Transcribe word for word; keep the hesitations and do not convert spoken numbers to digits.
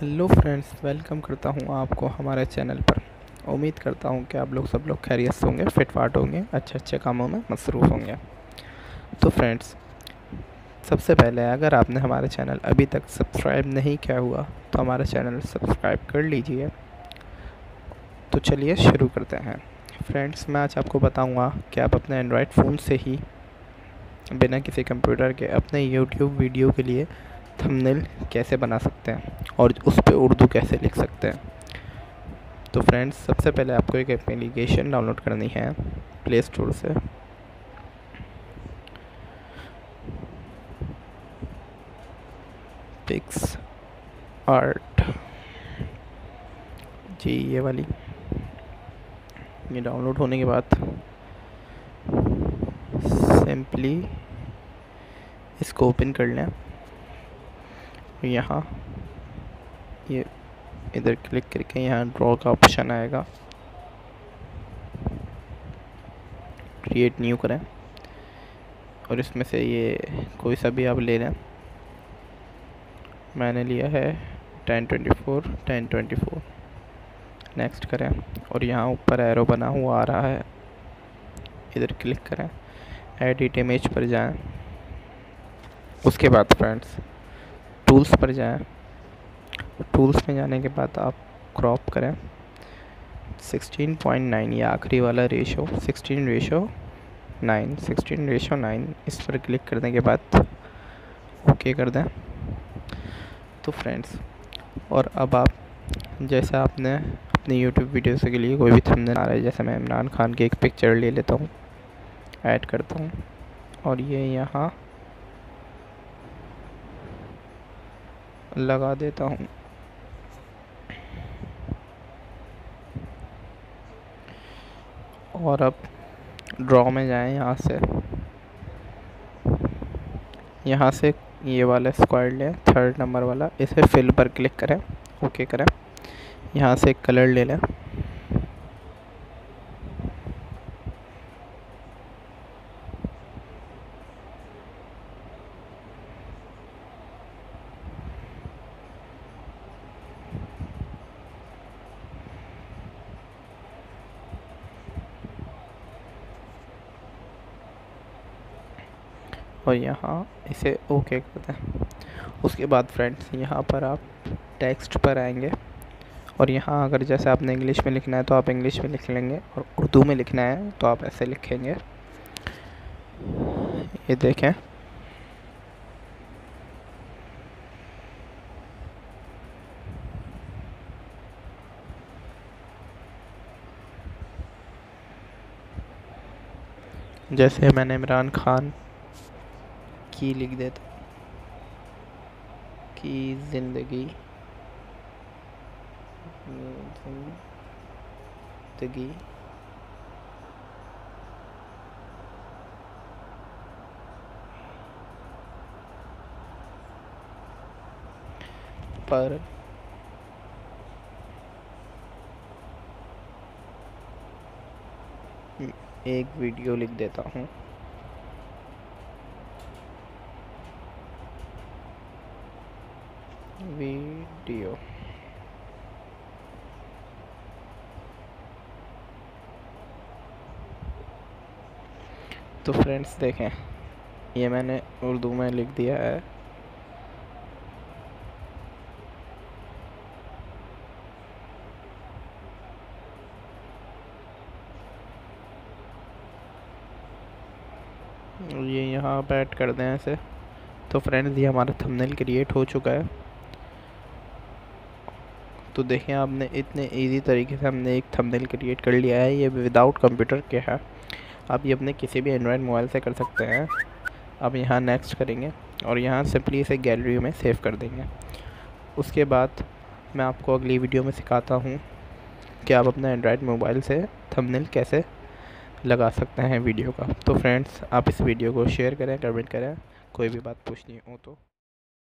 Hello friends, welcome करता हूँ आपको हमारे चैनल पर। उम्मीद करता हूँ कि आप लोग सब लोग खैरियत से होंगे, फिट फाट होंगे, अच्छे अच्छे कामों में मसरूफ़ होंगे। तो फ्रेंड्स, सबसे पहले अगर आपने हमारे चैनल अभी तक सब्सक्राइब नहीं किया हुआ तो हमारा चैनल सब्सक्राइब कर लीजिए। तो चलिए शुरू करते हैं। फ्रेंड्स, मैं आज आपको बताऊँगा कि आप अपने एंड्रॉयड फ़ोन से ही बिना किसी कंप्यूटर के अपने यूट्यूब वीडियो के लिए थंबनेल कैसे बना सकते हैं और उस पर उर्दू कैसे लिख सकते हैं। तो फ्रेंड्स, सबसे पहले आपको एक एप्लीकेशन डाउनलोड करनी है प्ले स्टोर से। पिक्स आर्ट, जी ये वाली। ये डाउनलोड होने के बाद सिंपली इसको ओपन कर लें। यहाँ ये इधर क्लिक करके यहाँ ड्रॉ का ऑप्शन आएगा, क्रिएट न्यू करें और इसमें से ये कोई सा भी आप ले लें। मैंने लिया है ten twenty four ten twenty four. Next करें और यहाँ ऊपर एरो बना हुआ आ रहा है, इधर क्लिक करें, एडिट इमेज पर जाएं। उसके बाद फ्रेंड्स टूल्स पर जाएं। टूल्स में जाने के बाद आप क्रॉप करें सिक्सटीन पॉइंट नाइन, ये आखिरी वाला ratio sixteen ratio nine sixteen ratio nine. इस पर क्लिक करने के बाद ओके कर दें। तो फ्रेंड्स, और अब आप जैसे आपने अपनी यूट्यूब वीडियो के लिए कोई भी थंबनेल आ रहा है, जैसे मैं इमरान खान की एक पिक्चर ले लेता हूँ, ऐड करता हूँ और ये यहाँ लगा देता हूँ। और अब ड्रॉ में जाएं, यहाँ से यहाँ से ये वाला स्क्वायर लें, थर्ड नंबर वाला, इसे फिल पर क्लिक करें, ओके करें। यहाँ से एक कलर ले लें, और यहाँ इसे ओके कर दें। उसके बाद फ्रेंड्स, यहाँ पर आप टेक्स्ट पर आएंगे और यहाँ अगर जैसे आपने इंग्लिश में लिखना है तो आप इंग्लिश में लिख लेंगे और उर्दू में लिखना है तो आप ऐसे लिखेंगे। ये देखें, जैसे मैंने इमरान खान की लिख देता की ज़िंदगी ज़िंदगी पर एक वीडियो लिख देता हूँ। वीडियो तो फ्रेंड्स देखें, ये मैंने उर्दू में लिख दिया है। ये यहाँ आप ऐड कर दें ऐसे। तो फ्रेंड्स, ये हमारा थंबनेल क्रिएट हो चुका है। तो देखें, आपने इतने इजी तरीके से हमने एक थंबनेल क्रिएट कर लिया है। ये विदाउट कंप्यूटर के है, आप ये अपने किसी भी एंड्रॉयड मोबाइल से कर सकते हैं। अब यहाँ नेक्स्ट करेंगे और यहाँ सिंपली इसे गैलरी में सेव कर देंगे। उसके बाद मैं आपको अगली वीडियो में सिखाता हूँ कि आप अपने एंड्रॉयड मोबाइल से थंबनेल कैसे लगा सकते हैं वीडियो का। तो फ्रेंड्स, आप इस वीडियो को शेयर करें, कमेंट करें, कोई भी बात पूछनी हो तो।